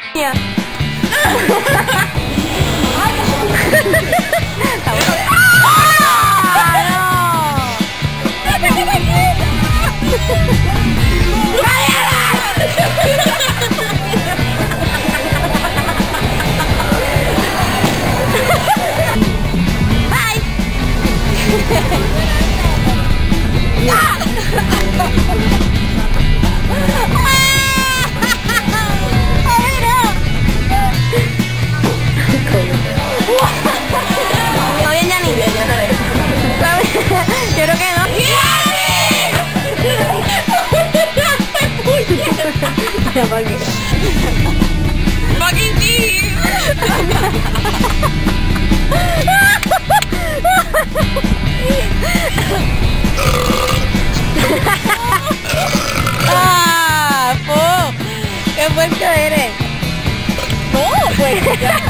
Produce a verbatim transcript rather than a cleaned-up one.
Ya. Yo creo que no. Fucking team. Ah, po. Qué puerco eres. No, pues ya.